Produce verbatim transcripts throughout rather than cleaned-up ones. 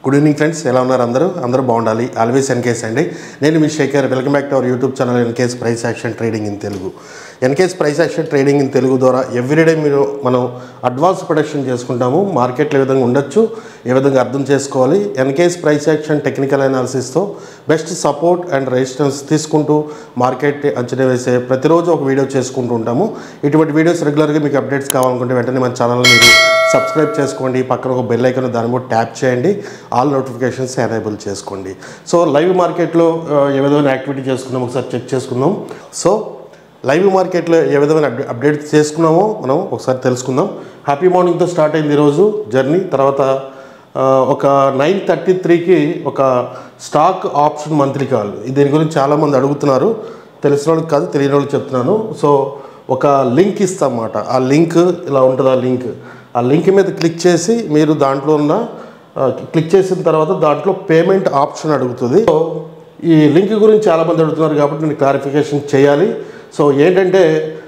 Good evening friends, ఎలా ఉన్నారు అందరూ అందరూ బాగుండాలి. ఆల్వేస్ ఎన్కేస్ అండి. నేను మీ Shekhar. Welcome back to our YouTube channel NKS price action trading in Telugu. NKS price action trading in Telugu ద్వారా ఎవ్రీడే మీరు మనం అడ్వాన్స్ ప్రొడక్షన్ చేసుకుంటాము. మార్కెట్లో ఏ విధంగా ఉండొచ్చు, ఏ విధంగా అర్థం చేసుకోవాలి, ఎన్కేస్ ప్రైస్ యాక్షన్ టెక్నికల్ అనాలిసిస్తో బెస్ట్ సపోర్ట్ అండ్ రెసిస్టెన్స్ తీసుకుంటూ మార్కెట్ అంచనా వేసే ప్రతిరోజు ఒక వీడియో చేసుకుంటూ ఉంటాము. ఇటువంటి వీడియోస్ రెగ్యులర్గా మీకు అప్డేట్స్ కావాలనుకుంటే వెంటనే మన ఛానల్ మీరు సబ్స్క్రైబ్ చేసుకోండి. పక్కన ఒక బెల్ ఐకాన్ దాని కూడా ట్యాప్ చేయండి. ఆల్ నోటిఫికేషన్స్ ఎనేబుల్ చేసుకోండి. సో లైవ్ మార్కెట్లో ఏ విధమైన యాక్టివిటీ చేసుకున్నాం ఒకసారి చెక్ చేసుకుందాం. సో లైవ్ మార్కెట్లో ఏ విధమైన అప్డేట్ చేసుకున్నామో మనం ఒకసారి తెలుసుకుందాం. హ్యాపీ మార్నింగ్తో స్టార్ట్ అయింది ఈరోజు జర్నీ. తర్వాత ఒక నైన్ థర్టీ త్రీకి ఒక స్టాక్ ఆప్షన్ మంత్లీ కాల్. దీని గురించి చాలామంది అడుగుతున్నారు. తెలిసిన వాళ్ళకి కాదు, తెలియని వాళ్ళకి చెప్తున్నాను. సో ఒక లింక్ ఇస్తామన్నమాట. ఆ లింక్ ఇలా ఉంటుంది. ఆ లింక్ ఆ లింక్ మీద క్లిక్ చేసి మీరు దాంట్లో ఉన్న క్లిక్ చేసిన తర్వాత దాంట్లో పేమెంట్ ఆప్షన్ అడుగుతుంది. సో ఈ లింక్ గురించి చాలామంది అడుగుతున్నారు కాబట్టి నేను క్లారిఫికేషన్ చేయాలి. సో ఏంటంటే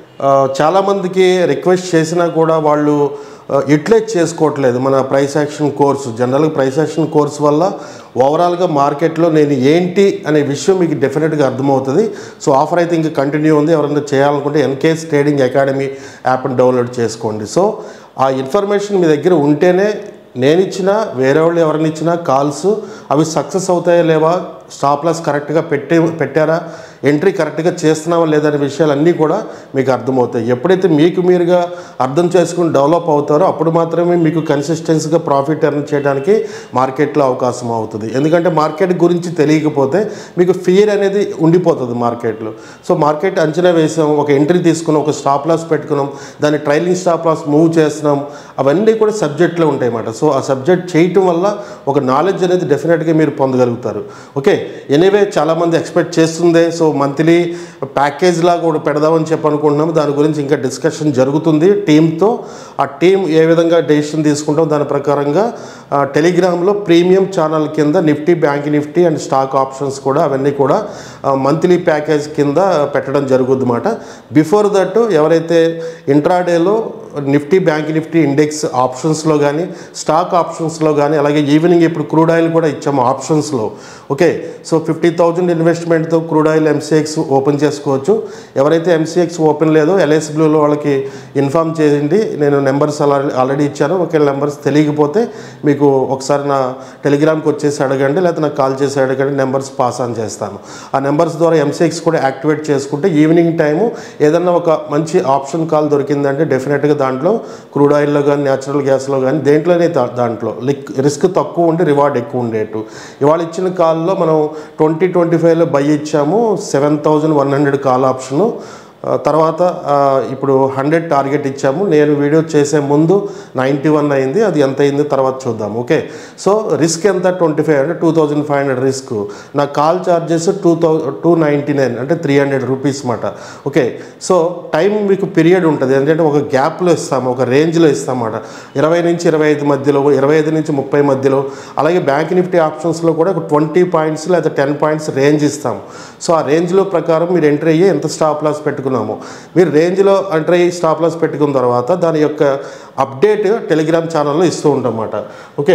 చాలామందికి రిక్వెస్ట్ చేసినా కూడా వాళ్ళు యూటిలైజ్ చేసుకోవట్లేదు మన ప్రైస్ యాక్షన్ కోర్సు. జనరల్గా ప్రైస్ యాక్షన్ కోర్సు వల్ల ఓవరాల్గా మార్కెట్లో నేను ఏంటి అనే విషయం మీకు డెఫినెట్గా అర్థమవుతుంది. సో ఆఫర్ అయితే ఇంకా కంటిన్యూ ఉంది. ఎవరైనా చేయాలనుకుంటే ఎన్కేస్ ట్రేడింగ్ అకాడమీ యాప్ని డౌన్లోడ్ చేసుకోండి. సో ఆ ఇన్ఫర్మేషన్ మీ దగ్గర ఉంటేనే నేను ఇచ్చిన వేరే వాళ్ళు ఎవరైనా ఇచ్చినా కాల్స్ అవి సక్సెస్ అవుతాయా లేవా, స్టాప్ లాస్ కరెక్ట్గా పెట్టే పెట్టారా, ఎంట్రీ కరెక్ట్గా చేస్తున్నావా లేదనే విషయాలన్నీ కూడా మీకు అర్థమవుతాయి. ఎప్పుడైతే మీకు మీరుగా అర్థం చేసుకుని డెవలప్ అవుతారో అప్పుడు మాత్రమే మీకు కన్సిస్టెన్సీగా ప్రాఫిట్ ఎర్న్ చేయడానికి మార్కెట్లో అవకాశం అవుతుంది. ఎందుకంటే మార్కెట్ గురించి తెలియకపోతే మీకు ఫియర్ అనేది ఉండిపోతుంది మార్కెట్లో. సో మార్కెట్ అంచనా వేసాం, ఒక ఎంట్రీ తీసుకున్నాం, ఒక స్టాప్ లాస్ పెట్టుకున్నాం, దాన్ని ట్రైలింగ్ స్టాప్ లాస్ మూవ్ చేస్తున్నాం, అవన్నీ కూడా సబ్జెక్ట్లో ఉంటాయి అన్నమాట. సో ఆ సబ్జెక్ట్ చేయటం వల్ల ఒక నాలెడ్జ్ అనేది డెఫినెట్గా మీరు పొందగలుగుతారు. ఓకే, ఎనీవే చాలామంది ఎక్స్పెక్ట్ చేస్తుందే. సో మంత్లీ ప్యాకేజ్ లాగా కూడా పెడదామని చెప్పి అనుకుంటున్నాము. దాని గురించి ఇంకా డిస్కషన్ జరుగుతుంది టీంతో. ఆ టీం ఏ విధంగా డెసిషన్ తీసుకుంటాం దాని ప్రకారంగా టెలిగ్రామ్లో ప్రీమియం ఛానల్ కింద Nifty, bank Nifty and stock options కూడా అవన్నీ కూడా మంత్లీ ప్యాకేజ్ కింద పెట్టడం జరుగుద్ది అన్నమాట. బిఫోర్ దట్ ఎవరైతే ఇంట్రాడేలో నిఫ్టీ, బ్యాంక్ నిఫ్టీ ఇండెక్స్ ఆప్షన్స్లో కానీ స్టాక్ ఆప్షన్స్లో కానీ అలాగే ఈవినింగ్ ఇప్పుడు క్రూడ్ ఆయిల్ కూడా ఇచ్చాము ఆప్షన్స్లో. ఓకే, సో ఫిఫ్టీ థౌజండ్ ఇన్వెస్ట్మెంట్తో క్రూడ్ ఆయిల్ ఎంసీఎక్స్ ఓపెన్ చేసుకోవచ్చు. ఎవరైతే ఎంసీఎక్స్ ఓపెన్ లేదో ఎల్ఎస్బ్లూలో వాళ్ళకి ఇన్ఫామ్ చేయండి. నేను నెంబర్స్ అలా ఆల్రెడీ ఇచ్చాను. ఒకవేళ నెంబర్స్ తెలియకపోతే మీకు ఒకసారి నా టెలిగ్రామ్కి వచ్చేసి అడగండి, లేకపోతే నాకు కాల్ చేసి అడగండి. నెంబర్స్ పాస్ ఆన్ చేస్తాను. ఆ నెంబర్స్ ద్వారా ఎంసీఎక్స్ కూడా యాక్టివేట్ చేసుకుంటే ఈవినింగ్ టైము ఏదన్నా ఒక మంచి ఆప్షన్ కాల్ దొరికిందంటే డెఫినెట్గా దాంట్లో క్రూడ్ ఆయిల్లో కానీ న్యాచురల్ గ్యాస్లో కానీ దేంట్లోనే దాంట్లో రిస్క్ తక్కువ ఉండి రివార్డ్ ఎక్కువ ఉండేట్టు. ఇవాళ ఇచ్చిన కాల్లో మనం ట్వంటీ ట్వంటీ ఫైవ్లో బై ఇచ్చాము seven thousand one hundred call option. తర్వాత ఇప్పుడు హండ్రెడ్ టార్గెట్ ఇచ్చాము. నేను వీడియో చేసే ముందు నైంటీ వన్ అయింది. అది ఎంత అయింది తర్వాత చూద్దాం. ఓకే, సో రిస్క్ ఎంత ట్వంటీ ఫైవ్ అంటే two thousand five hundred risk. నా కాల్ ఛార్జెస్ టూ థౌ టూ నైంటీ నైన్ అంటే త్రీ హండ్రెడ్ రూపీస్ అన్నమాట. ఓకే, సో టైం మీకు పీరియడ్ ఉంటుంది. ఏంటంటే ఒక గ్యాప్లో ఇస్తాము, ఒక రేంజ్లో ఇస్తామన్నమాట. ఇరవై నుంచి ఇరవై ఐదు మధ్యలో, ఇరవై ఐదు నుంచి ముప్పై మధ్యలో. అలాగే బ్యాంక్ నిఫ్టీ ఆప్షన్స్లో కూడా ఒక ట్వంటీ పాయింట్స్ లేదా టెన్ పాయింట్స్ రేంజ్ ఇస్తాము. సో ఆ రేంజ్లో ప్రకారం మీరు ఎంట్రీ అయ్యి ఎంత స్టాప్ లాస్ పెట్టుకున్నాము మీరు రేంజ్లో ఎంటర్ అయ్యి స్టాప్ లాస్ పెట్టుకున్న తర్వాత దాని యొక్క అప్డేట్ టెలిగ్రామ్ ఛానల్లో ఇస్తూ ఉంటాం అన్నమాట. ఓకే,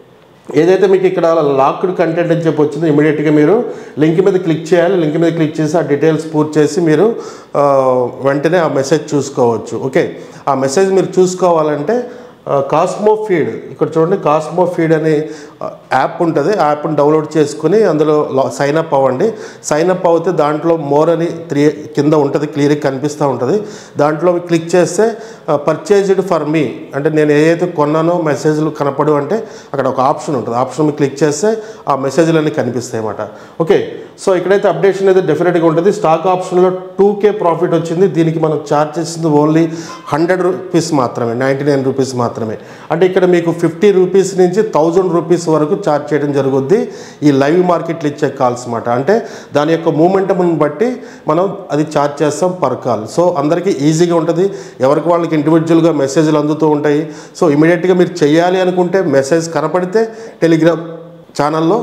ఏదైతే మీకు ఇక్కడ లాక్డ్ కంటెంట్ అని చెప్పి వచ్చిందో ఇమీడియట్గా మీరు లింక్ మీద క్లిక్ చేయాలి. లింక్ మీద క్లిక్ చేసి ఆ డీటెయిల్స్ పూర్తి చేసి మీరు వెంటనే ఆ మెసేజ్ చూసుకోవచ్చు. ఓకే, ఆ మెసేజ్ మీరు చూసుకోవాలంటే కాస్మో ఫీడ్ ఇక్కడ చూడండి, కాస్మో ఫీడ్ అనే యాప్ ఉంటుంది. ఆ యాప్ని డౌన్లోడ్ చేసుకుని అందులో సైన్ అప్ అవ్వండి. సైన్ అప్ అవుతే దాంట్లో మోర్ అని త్రీ కింద ఉంటుంది, క్లియర్గా కనిపిస్తూ ఉంటుంది. దాంట్లో క్లిక్ చేస్తే పర్చేజ్డ్ ఫర్ మీ అంటే నేను ఏదైతే కొన్నానో మెసేజ్లు కనపడు అంటే అక్కడ ఒక ఆప్షన్ ఉంటుంది. ఆప్షన్ క్లిక్ చేస్తే ఆ మెసేజ్లు అన్నీ కనిపిస్తాయి అన్నమాట. ఓకే, సో ఇక్కడైతే అప్డేషన్ అయితే డెఫినెట్గా ఉంటుంది. స్టాక్ ఆప్షన్లో టూ కే ప్రాఫిట్ వచ్చింది. దీనికి మనం ఛార్జ్ చేసింది ఓన్లీ హండ్రెడ్ రూపీస్ మాత్రమే, నైంటీ నైన్ రూపీస్ మాత్రమే. అంటే ఇక్కడ మీకు ఫిఫ్టీ రూపీస్ నుంచి థౌజండ్ రూపీస్ వరకు ఛార్జ్ చేయడం జరుగుద్ది ఈ లైవ్ మార్కెట్లు ఇచ్చే కాల్స్ అన్నమాట. అంటే దాని యొక్క మూమెంటంని బట్టి మనం అది ఛార్జ్ చేస్తాం పర్ కాల్. సో అందరికీ ఈజీగా ఉంటుంది. ఎవరికి వాళ్ళకి ఇండివిజువల్గా మెసేజ్లు అందుతూ ఉంటాయి. సో ఇమీడియట్గా మీరు చేయాలి అనుకుంటే మెసేజ్ కనపడితే టెలిగ్రామ్ ఛానల్లో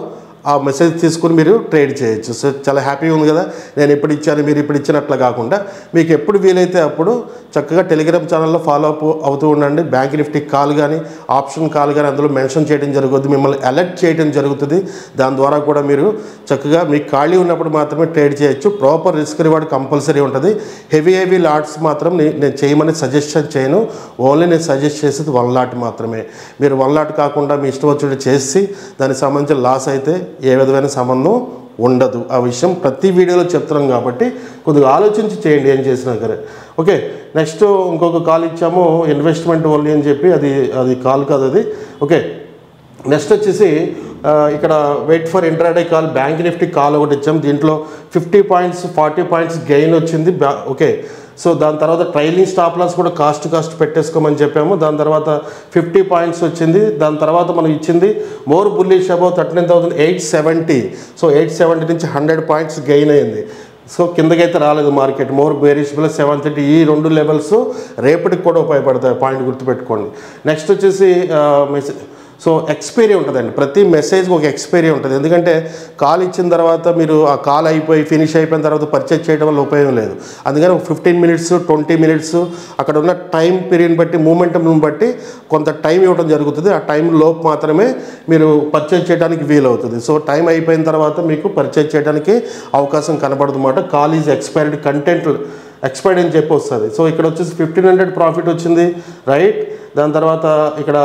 ఆ మెసేజ్ తీసుకుని మీరు ట్రేడ్ చేయొచ్చు. సో చాలా హ్యాపీగా ఉంది కదా, నేను ఎప్పుడు ఇచ్చాను మీరు ఇప్పుడు ఇచ్చినట్లు కాకుండా మీకు ఎప్పుడు వీలైతే అప్పుడు చక్కగా టెలిగ్రామ్ ఛానల్లో ఫాలో అప్ అవుతూ ఉండండి. బ్యాంక్ నిఫ్టీ కాల్ కానీ ఆప్షన్ కాల్ కానీ అందులో మెన్షన్ చేయడం జరుగుతుంది, మిమ్మల్ని అలర్ట్ చేయడం జరుగుతుంది. దాని ద్వారా కూడా మీరు చక్కగా మీకు ఖాళీ ఉన్నప్పుడు మాత్రమే ట్రేడ్ చేయొచ్చు. ప్రాపర్ రిస్క్ రివార్డ్ కంపల్సరీ ఉంటుంది. హెవీ హెవీ లాట్స్ మాత్రం నేను చేయమని సజెషన్ చేయను. ఓన్లీ నేను సజెస్ట్ చేసేది వన్ లాట్ మాత్రమే. మీరు వన్ లాట్ కాకుండా మీ ఇష్టం వచ్చినట్టు చేసి దానికి సంబంధించిన లాస్ అయితే ఏ విధమైన సంబంధం ఉండదు. ఆ విషయం ప్రతి వీడియోలో చెప్తున్నాం కాబట్టి కొద్దిగా ఆలోచించి చేయండి ఏం చేసినా సరే. ఓకే, నెక్స్ట్ ఇంకొక కాల్ ఇచ్చాము ఇన్వెస్ట్మెంట్ ఓన్లీ అని చెప్పి, అది అది కాల్ కాదు అది. ఓకే, నెక్స్ట్ వచ్చేసి ఇక్కడ wait for intraday call bank Nifty call ఒకటి ఇచ్చాము. దీంట్లో fifty points forty points gain వచ్చింది. ఓకే, సో దాని తర్వాత ట్రైలింగ్ స్టాప్ లాస్ కూడా కాస్ట్ కాస్ట్ పెట్టేసుకోమని చెప్పాము. దాని తర్వాత ఫిఫ్టీ పాయింట్స్ వచ్చింది. దాని తర్వాత మనం ఇచ్చింది more bullish above thirteen thousand eight seventy so eight seventy నుంచి హండ్రెడ్ పాయింట్స్ గెయిన్ అయింది. సో కిందకైతే రాలేదు market. More bearish plus seven thirty ఈ రెండు లెవెల్స్ రేపటికి కూడా ఉపయోగపడతాయి, పాయింట్ గుర్తుపెట్టుకోండి. నెక్స్ట్ వచ్చేసి మెసేజ్ సో ఎక్స్పైరీ ఉంటుందండి. ప్రతి మెసేజ్కి ఒక ఎక్స్పైరీ ఉంటుంది. ఎందుకంటే కాల్ ఇచ్చిన తర్వాత మీరు ఆ కాల్ అయిపోయి ఫినిష్ అయిపోయిన తర్వాత పర్చేజ్ చేయడం వల్ల ఉపయోగం లేదు. అందుకని ఒక ఫిఫ్టీన్ మినిట్స్ ట్వంటీ మినిట్స్ అక్కడ ఉన్న టైం పీరియడ్ని బట్టి మూమెంటంని బట్టి కొంత టైం ఇవ్వడం జరుగుతుంది. ఆ టైం లోపు మాత్రమే మీరు పర్చేజ్ చేయడానికి వీలవుతుంది. సో టైం అయిపోయిన తర్వాత మీకు పర్చేజ్ చేయడానికి అవకాశం కనబడదు అన్నమాట. Call is expired content expired అని చెప్పి వస్తుంది. సో ఇక్కడ వచ్చేసి ఫిఫ్టీన్ హండ్రెడ్ ప్రాఫిట్ వచ్చింది, రైట్. దాని తర్వాత ఇక్కడ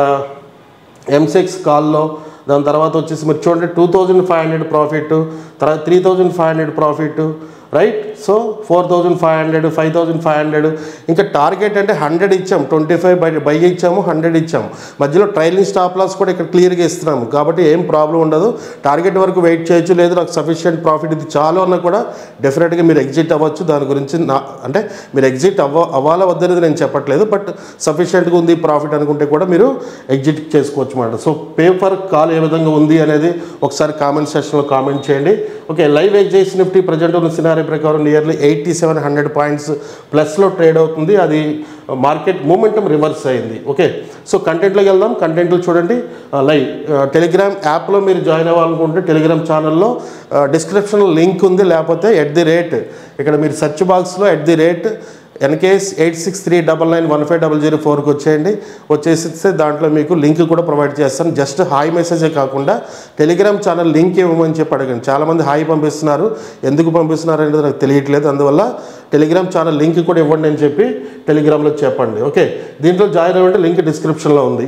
ఎం సిక్స్ కాల్లో దాని తర్వాత వచ్చేసి మీరు చూడండి two thousand five hundred profit, తర్వాత three thousand five hundred profit, right. So four thousand five hundred five thousand five hundred ఇంకా టార్గెట్ అంటే హండ్రెడ్ ఇచ్చాము, ట్వంటీ ఫైవ్ బై బై ఇచ్చాము, హండ్రెడ్ ఇచ్చాము. మధ్యలో ట్రైలింగ్ స్టాప్ లాస్ కూడా ఇక్కడ క్లియర్గా ఇస్తున్నాము కాబట్టి ఏం ప్రాబ్లం ఉండదు. టార్గెట్ వరకు వెయిట్ చేయొచ్చు, లేదు నాకు సఫిషియెంట్ ప్రాఫిట్ ఇది చాలు అన్నా కూడా డెఫినెట్గా మీరు ఎగ్జిట్ అవ్వచ్చు. దాని గురించి నా అంటే మీరు ఎగ్జిట్ అవ్వ అవ్వాలా వద్దనేది నేను చెప్పట్లేదు, బట్ సఫిషియెంట్గా ఉంది ప్రాఫిట్ అనుకుంటే కూడా మీరు ఎగ్జిట్ చేసుకోవచ్చు అన్నమాట. సో పేపర్ కాల్ ఏ విధంగా ఉంది అనేది ఒకసారి కామెంట్ సెక్షన్లో కామెంట్ చేయండి. ఓకే, లైవ్ ఎగ్జైస్ నిఫ్టీ ప్రజెంట్ ఉన్న సినారీ ప్రకారం nearly eighty seven hundred points ప్లస్లో ట్రేడ్ అవుతుంది. అది మార్కెట్ మూమెంటం రివర్స్ అయింది. ఓకే, సో కంటెంట్లోకి వెళ్దాం. కంటెంట్లో చూడండి లైవ్ టెలిగ్రామ్ యాప్లో మీరు జాయిన్ అవ్వాలనుకుంటే టెలిగ్రామ్ ఛానల్లో డిస్క్రిప్షన్లో లింక్ ఉంది, లేకపోతే ఎట్ ది రేట్ ఇక్కడ మీరు సెర్చ్ బాక్స్లో at the rate NKS eight six three double nine one five double zero ఫోర్కి వచ్చేయండి. వచ్చేసిస్తే దాంట్లో మీకు లింక్ కూడా ప్రొవైడ్ చేస్తాను. జస్ట్ హాయ్ మెసేజే కాకుండా టెలిగ్రామ్ ఛానల్ లింక్ ఇవ్వమని చెప్పి అడగండి. చాలామంది హాయ్ పంపిస్తున్నారు, ఎందుకు పంపిస్తున్నారు అనేది నాకు తెలియట్లేదు. అందువల్ల టెలిగ్రామ్ ఛానల్ లింక్ కూడా ఇవ్వండి అని చెప్పి టెలిగ్రామ్లో చెప్పండి. ఓకే, దీంట్లో జాయిన్ అవ్వండి, లింక్ డిస్క్రిప్షన్లో ఉంది.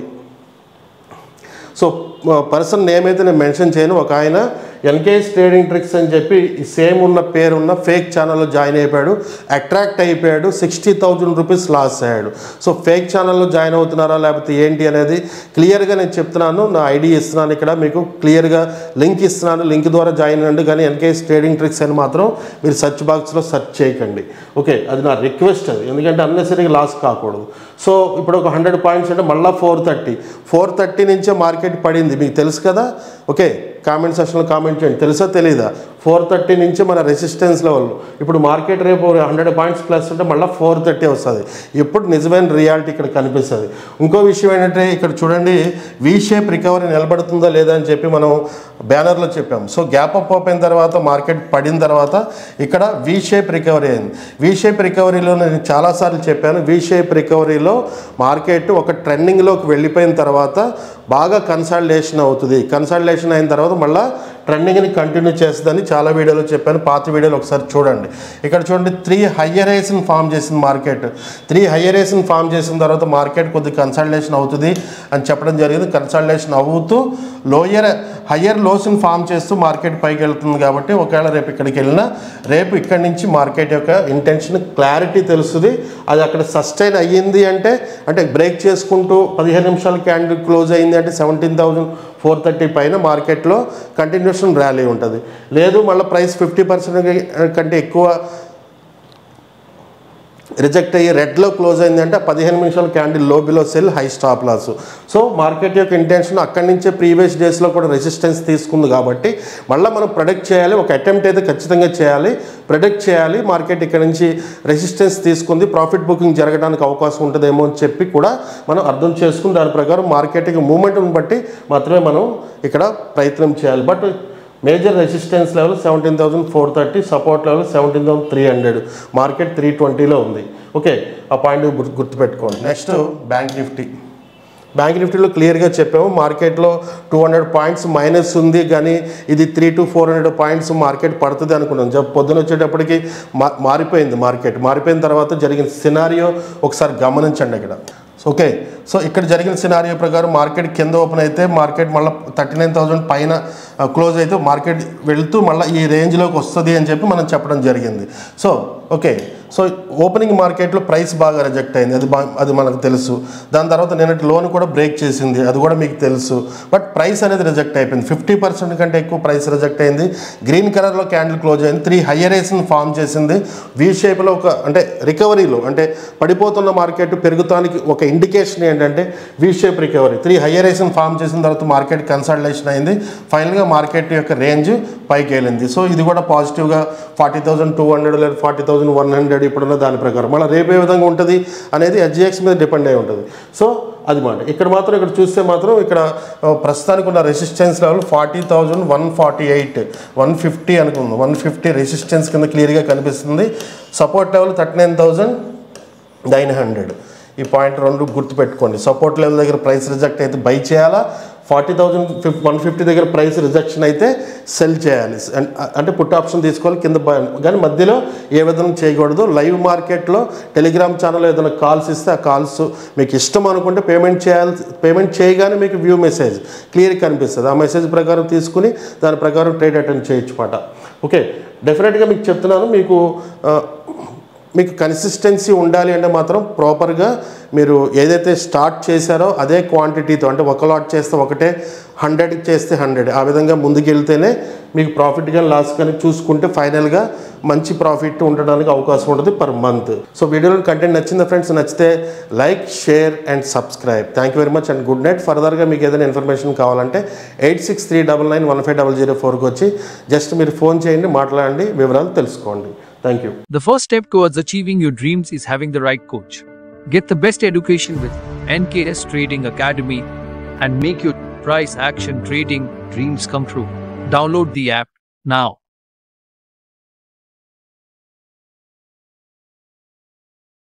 సో పర్సన్ నేమ్ అయితే నేను మెన్షన్ చేయను. ఒక ఆయన ఎన్కేఎస్ ట్రేడింగ్ ట్రిక్స్ అని చెప్పి సేమ్ ఉన్న పేరు ఉన్న ఫేక్ ఛానల్లో జాయిన్ అయిపోయాడు, అట్రాక్ట్ అయిపోయాడు, సిక్స్టీ థౌజండ్ రూపీస్ లాస్ అయ్యాడు. సో ఫేక్ ఛానల్లో జాయిన్ అవుతున్నారా లేకపోతే ఏంటి అనేది క్లియర్గా నేను చెప్తున్నాను. నా ఐడి ఇస్తున్నాను, ఇక్కడ మీకు క్లియర్గా లింక్ ఇస్తున్నాను. లింక్ ద్వారా జాయిన్ అవ్వండి, కానీ ఎన్కేఎస్ ట్రేడింగ్ ట్రిక్స్ అని మాత్రం మీరు సెర్చ్ బాక్స్లో సెర్చ్ చేయకండి. ఓకే, అది నా రిక్వెస్ట్ అది, ఎందుకంటే అన్నెసరీగా లాస్ కాకూడదు. సో ఇప్పుడు ఒక హండ్రెడ్ పాయింట్స్ అంటే మళ్ళీ ఫోర్ థర్టీ ఫోర్ థర్టీ నుంచే మార్కెట్ పడింది, మీకు తెలుసు కదా. ఓకే, కామెంట్ సెక్షన్లో కామెంట్ చేయండి, తెలుసా తెలీదా. ఫోర్ థర్టీ నుంచి మన రెసిస్టెన్స్ లెవెల్ ఇప్పుడు మార్కెట్ రేపు హండ్రెడ్ పాయింట్స్ ప్లస్ అంటే మళ్ళీ ఫోర్ థర్టీ వస్తుంది. ఇప్పుడు నిజమైన రియాలిటీ ఇక్కడ కనిపిస్తుంది. ఇంకో విషయం ఏంటంటే ఇక్కడ చూడండి వీ షేప్ రికవరీ నిలబడుతుందా లేదా అని చెప్పి మనం బ్యానర్లో చెప్పాము. సో గ్యాప్ అప్ అయిన తర్వాత మార్కెట్ పడిన తర్వాత ఇక్కడ వీ షేప్ రికవరీ అయింది. వీ షేప్ రికవరీలో నేను చాలాసార్లు చెప్పాను, వీ షేప్ రికవరీలో మార్కెట్ ఒక ట్రెండింగ్లోకి వెళ్ళిపోయిన తర్వాత బాగా కన్సాలిడేషన్ అవుతుంది. కన్సాలిడేషన్ అయిన తర్వాత మళ్ళీ ట్రెండింగ్ని కంటిన్యూ చేస్తుందని చాలా వీడియోలో చెప్పాను, పాత వీడియోలు ఒకసారి చూడండి. ఇక్కడ చూడండి త్రీ హయ్యర్ హైస్ని ఫామ్ చేసింది మార్కెట్. త్రీ హయ్యర్ హైస్ని ఫామ్ చేసిన తర్వాత మార్కెట్ కొద్దిగా కన్సాలిడేషన్ అవుతుంది అని చెప్పడం జరిగింది. కన్సాలిడేషన్ అవుతూ లోయర్ హయ్యర్ లోస్ని ఫామ్ చేస్తూ మార్కెట్ పైకి వెళ్తుంది. కాబట్టి ఒకవేళ రేపు ఇక్కడికి వెళ్ళినా రేపు ఇక్కడి నుంచి మార్కెట్ యొక్క ఇంటెన్షన్ క్లారిటీ తెలుస్తుంది. అది అక్కడ సస్టైన్ అయ్యింది అంటే అంటే బ్రేక్ చేసుకుంటూ పదిహేను నిమిషాల క్యాండిల్ క్లోజ్ అయింది అంటే సెవెంటీన్ థౌజండ్ ఫోర్ థర్టీ పైన మార్కెట్లో కంటిన్యూషన్ ర్యాలీ ఉంటుంది. లేదు మళ్ళీ ప్రైస్ ఫిఫ్టీ పర్సెంట్ కంటే ఎక్కువ రిజెక్ట్ అయ్యి రెడ్లో క్లోజ్ అయిందంటే పదిహేను నిమిషాల క్యాండిల్ లో below sell high stop loss. So market యొక్క ఇంటెన్షన్ అక్కడి నుంచే ప్రీవియస్ డేస్లో కూడా రెసిస్టెన్స్ తీసుకుంది. కాబట్టి మళ్ళీ మనం ప్రొడక్ట్ చేయాలి, ఒక అటెంప్ట్ అయితే ఖచ్చితంగా చేయాలి, ప్రొడక్ట్ చేయాలి. మార్కెట్ ఇక్కడ నుంచి రెసిస్టెన్స్ తీసుకుంది, ప్రాఫిట్ బుకింగ్ జరగడానికి అవకాశం ఉంటుందేమో అని చెప్పి కూడా మనం అర్థం చేసుకుని దాని ప్రకారం మార్కెట్కి మూమెంట్ని బట్టి మాత్రమే మనం ఇక్కడ ప్రయత్నం చేయాలి. But major resistance level seventeen thousand four thirty, support level seventeen thousand three hundred, market three ట్వంటీలో ఉంది. ఓకే, ఆ పాయింట్ గుర్తు గుర్తుపెట్టుకోండి. Next bank Nifty. బ్యాంక్ నిఫ్టీలో క్లియర్గా చెప్పాము, మార్కెట్లో టూ హండ్రెడ్ పాయింట్స్ మైనస్ ఉంది, కానీ ఇది three to four hundred points market పడుతుంది అనుకున్నాం. జబ్ పొద్దున వచ్చేటప్పటికి మా మారిపోయింది మార్కెట్. మారిపోయిన తర్వాత జరిగిన సినారియో ఒకసారి గమనించండి ఇక్కడ. ఓకే, సో ఇక్కడ జరిగిన సినారియో ప్రకారం మార్కెట్ కింద ఓపెన్ అయితే మార్కెట్ మళ్ళీ థర్టీ నైన్ థౌసండ్ పైన క్లోజ్ అయితే మార్కెట్ వెళుతూ మళ్ళీ ఈ రేంజ్లోకి వస్తుంది అని చెప్పి మనం చెప్పడం జరిగింది. సో ఓకే, సో ఓపెనింగ్ మార్కెట్లో ప్రైస్ బాగా రిజెక్ట్ అయింది, అది బా అది మనకు తెలుసు. దాని తర్వాత నిన్నటి లోన్ కూడా బ్రేక్ చేసింది, అది కూడా మీకు తెలుసు. బట్ ప్రైస్ అనేది రిజెక్ట్ అయిపోయింది, ఫిఫ్టీ పర్సెంట్ కంటే ఎక్కువ ప్రైస్ రిజెక్ట్ అయింది. గ్రీన్ కలర్లో క్యాండిల్ క్లోజ్ అయింది, త్రీ హయ్యర్ రేస్ని ఫామ్ చేసింది. వీ షేప్లో ఒక అంటే రికవరీలో అంటే పడిపోతున్న మార్కెట్ పెరుగుతానికి ఒక ఇండికేషన్ ఏంటంటే V shape recovery. Three higher రేస్ని ఫామ్ చేసిన తర్వాత మార్కెట్ కన్సల్టేషన్ అయింది, ఫైనల్గా మార్కెట్ యొక్క రేంజ్ పైకి వెళ్ళింది. సో ఇది కూడా పాజిటివ్గా ఫార్టీ థౌసండ్ టూ హండ్రెడ్ లేదా ఫార్టీ థౌసండ్ వన్ హండ్రెడ్ ఇప్పుడున్న దాని ప్రకారం మళ్ళీ రేపు ఏ విధంగా ఉంటుంది అనేది హెచ్జిఎక్స్ మీద డిపెండ్ అయి ఉంటుంది. సో అది మాట. ఇక్కడ మాత్రం ఇక్కడ చూస్తే మాత్రం ఇక్కడ ప్రస్తుతానికి ఉన్న resistance level forty thousand one forty eight one fifty అనుకుందాం. వన్ ఫిఫ్టీ రెసిస్టెన్స్ కింద క్లియర్గా కనిపిస్తుంది. Support level thirty nine thousand nine hundred. ఈ పాయింట్ రెండు గుర్తుపెట్టుకోండి. సపోర్ట్ లెవెల్ దగ్గర ప్రైస్ రిజెక్ట్ అయితే బై చేయాలా, forty thousand fif one fifty దగ్గర ప్రైస్ రిజెక్షన్ అయితే సెల్ చేయాలి, అంటే పుట్ ఆప్షన్ తీసుకోవాలి కింద. కానీ మధ్యలో ఏ విధంగా చేయకూడదు. లైవ్ మార్కెట్లో టెలిగ్రామ్ ఛానల్ ఏదైనా కాల్స్ ఇస్తే ఆ కాల్స్ మీకు ఇష్టం అనుకుంటే పేమెంట్ చేయాలి. పేమెంట్ చేయగానే మీకు వ్యూ మెసేజ్ క్లియర్గా కనిపిస్తుంది. ఆ మెసేజ్ ప్రకారం తీసుకుని దాని ప్రకారం ట్రేడ్ అటెండ్ చేయొచ్చు మాట. ఓకే, డెఫినెట్గా మీకు చెప్తున్నాను, మీకు మీకు కన్సిస్టెన్సీ ఉండాలి అంటే మాత్రం ప్రాపర్గా మీరు ఏదైతే స్టార్ట్ చేశారో అదే క్వాంటిటీతో, అంటే ఒక లాట్ చేస్తే ఒకటే, హండ్రెడ్ చేస్తే హండ్రెడ్, ఆ విధంగా ముందుకెళ్తేనే మీకు ప్రాఫిట్ కానీ లాస్ కానీ చూసుకుంటే ఫైనల్గా మంచి ప్రాఫిట్ ఉండడానికి అవకాశం ఉంటుంది పర్ మంత్. సో వీడియోలో కంటెంట్ నచ్చిందా ఫ్రెండ్స్? నచ్చితే like, share and subscribe. Thank you very much and good night. ఫర్దర్గా మీకు ఏదైనా ఇన్ఫర్మేషన్ కావాలంటే eight six three double nine one five double zero ఫోర్కి వచ్చి జస్ట్ మీరు ఫోన్ చేయండి, మాట్లాడండి, వివరాలు తెలుసుకోండి. Thank you. The first step towards achieving your dreams is having the right coach. Get the best education with N K S Trading Academy and make your price action trading dreams come true. Download the app now.